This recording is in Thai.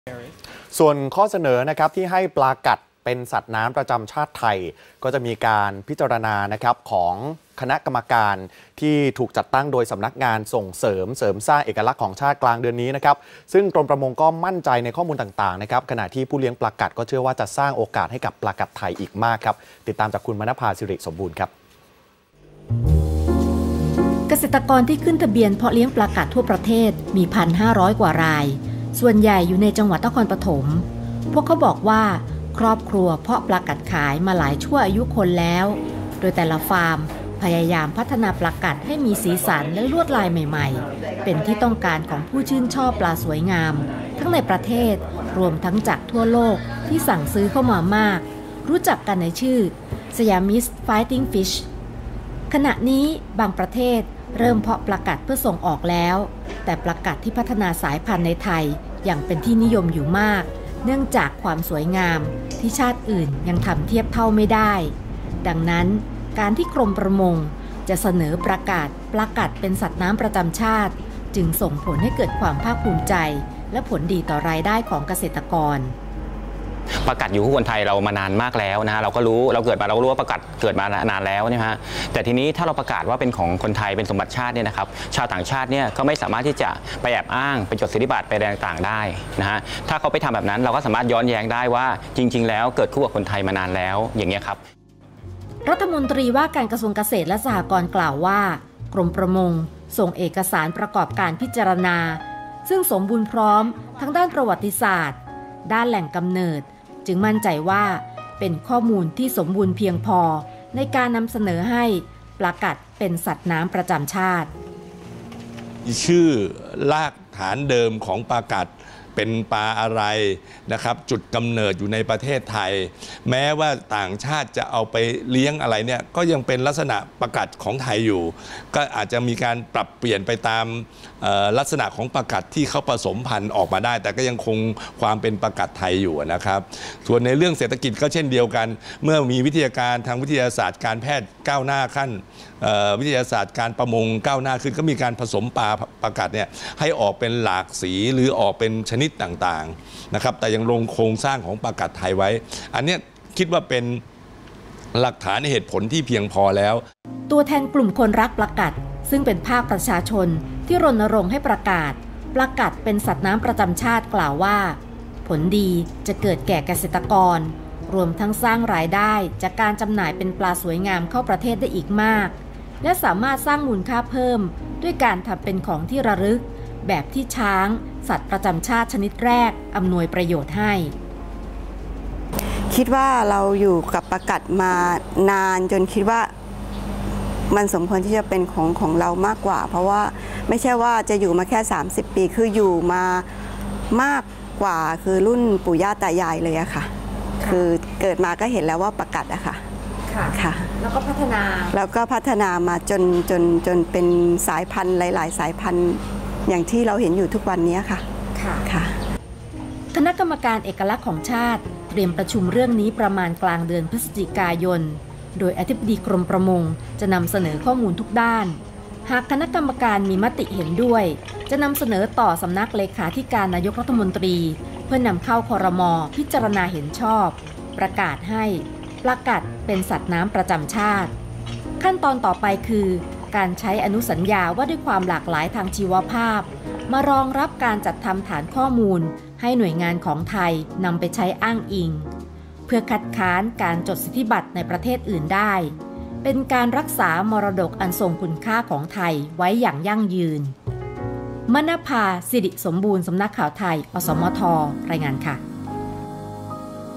ส่วนข้อเสนอนะครับที่ให้ปลากัดเป็นสัตว์น้ำประจำชาติไทยก็จะมีการพิจารณานะครับของคณะกรรมการที่ถูกจัดตั้งโดยสำนักงานส่งเสริมสร้างเอกลักษณ์ของชาติกลางเดือนนี้นะครับซึ่งกรมประมงก็มั่นใจในข้อมูลต่างๆนะครับขณะที่ผู้เลี้ยงปลากัดก็เชื่อว่าจะสร้างโอกาสให้กับปลากัดไทยอีกมากครับติดตามจากคุณมณภาสิริสมบูรณ์ครับเกษตรกรที่ขึ้นทะเบียนเพาะเลี้ยงปลากัดทั่วประเทศมี 1,500 กว่ารายส่วนใหญ่อยู่ในจังหวัดนครปฐมพวกเขาบอกว่าครอบครัวเพาะปลากัดขายมาหลายชั่วอายุคนแล้วโดยแต่ละฟาร์มพยายามพัฒนาปลากัดให้มีสีสันและลวดลายใหม่ๆเป็นที่ต้องการของผู้ชื่นชอบปลาสวยงามทั้งในประเทศรวมทั้งจากทั่วโลกที่สั่งซื้อเข้ามามากรู้จักกันในชื่อ Siamese Fighting Fish ขณะนี้บางประเทศเริ่มเพาะปลากัดเพื่อส่งออกแล้วแต่ปลากัดที่พัฒนาสายพันธุ์ในไทยยังเป็นที่นิยมอยู่มากเนื่องจากความสวยงามที่ชาติอื่นยังทำเทียบเท่าไม่ได้ดังนั้นการที่กรมประมงจะเสนอประกาศปลากัดเป็นสัตว์น้ำประจำชาติจึงส่งผลให้เกิดความภาคภูมิใจและผลดีต่อรายได้ของเกษตรกรปลากัดอยู่คู่คนไทยเรามานานมากแล้วนะฮะเราก็รู้เราเกิดมาเราก็รู้ว่าปลากัดเกิดมานานแล้วนะฮะแต่ทีนี้ถ้าเราประกาศว่าเป็นของคนไทยเป็นสมบัติชาติเนี่ยนะครับชาวต่างชาติเนี่ยก็ไม่สามารถที่จะไปแอบอ้างไปจดสิทธิบัตรไปอะไรต่างๆได้นะฮะถ้าเขาไปทำแบบนั้นเราก็สามารถย้อนแย้งได้ว่าจริงๆแล้วเกิดคู่กับคนไทยมานานแล้วอย่างเงี้ยครับรัฐมนตรีว่าการกระทรวงเกษตรและสหกรณ์กล่าวว่ากรมประมงส่งเอกสารประกอบการพิจารณาซึ่งสมบูรณ์พร้อมทั้งด้านประวัติศาสตร์ด้านแหล่งกำเนิดจึงมั่นใจว่าเป็นข้อมูลที่สมบูรณ์เพียงพอในการนำเสนอให้ปลากัดเป็นสัตว์น้ำประจำชาติชื่อรากฐานเดิมของปลากัดเป็นปลาอะไรนะครับจุดกำเนิดอยู่ในประเทศไทยแม้ว่าต่างชาติจะเอาไปเลี้ยงอะไรเนี่ยก็ยังเป็นลักษณะปลากัดของไทยอยู่ก็อาจจะมีการปรับเปลี่ยนไปตามลักษณะของปลากัดที่เขาผสมพันธุ์ออกมาได้แต่ก็ยังคงความเป็นปลากัดไทยอยู่นะครับส่วนในเรื่องเศรษฐกิจก็เช่นเดียวกันเมื่อมีวิทยาการทางวิทยาศาสตร์การแพทย์ก้าวหน้าขั้นวิทยาศาสตร์การประมงก้าวหน้าขึ้นก็มีการผสมปลากัดเนี่ยให้ออกเป็นหลากสีหรือออกเป็นชนิดต่างๆนะครับแต่ยังลงโครงสร้างของปลากัดไทยไว้อันนี้คิดว่าเป็นหลักฐานเหตุผลที่เพียงพอแล้วตัวแทนกลุ่มคนรักปลากัดซึ่งเป็นภาคประชาชนที่รณรงค์ให้ประกาศปลากัดเป็นสัตว์น้ำประจำชาติกล่าวว่าผลดีจะเกิดแก่เกษตรกรรวมทั้งสร้างรายได้จากการจำหน่ายเป็นปลาสวยงามเข้าประเทศได้อีกมากและสามารถสร้างมูลค่าเพิ่มด้วยการทำเป็นของที่ระลึกแบบที่ช้างสัตว์ประจำชาติชนิดแรกอำนวยประโยชน์ให้คิดว่าเราอยู่กับปลากัดมานานจนคิดว่ามันสมควรที่จะเป็นของเรามากกว่าเพราะว่าไม่ใช่ว่าจะอยู่มาแค่30 ปีคืออยู่มามากกว่าคือรุ่นปู่ย่าตายายเลยอะค่ะคือเกิดมาก็เห็นแล้วว่าปลากัดอะค่ะค่ะแล้วก็พัฒนามาจนเป็นสายพันธุ์หลายๆสายพันธุ์อย่างที่เราเห็นอยู่ทุกวันนี้ค่ะค่ะคณะกรรมการเอกลักษณ์ของชาติเตรียมประชุมเรื่องนี้ประมาณกลางเดือนพฤศจิกายนโดยอธิบดีกรมประมงจะนำเสนอข้อมูลทุกด้านหากคณะกรรมการมีมติเห็นด้วยจะนำเสนอต่อสำนักเลขาธิการนายกรัฐมนตรีเพื่อนำเข้าครม.พิจารณาเห็นชอบประกาศให้ปลากัดเป็นสัตว์น้ำประจำชาติขั้นตอนต่อไปคือการใช้อนุสัญญาว่าด้วยความหลากหลายทางชีวภาพมารองรับการจัดทำฐานข้อมูลให้หน่วยงานของไทยนำไปใช้อ้างอิงเพื่อคัดค้านการจดสิทธิบัตรในประเทศอื่นได้เป็นการรักษามรดกอันทรงคุณค่าของไทยไว้อย่างยั่งยืนมณภา สิริสมบูรณ์สำนักข่าวไทยอสมทรายงานค่ะ